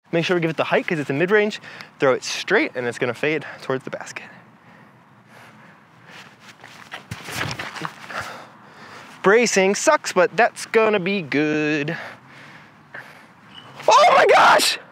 Make sure we give it the height because it's a mid-range. Throw it straight and it's gonna fade towards the basket. Bracing sucks, but that's gonna be good. Oh my gosh!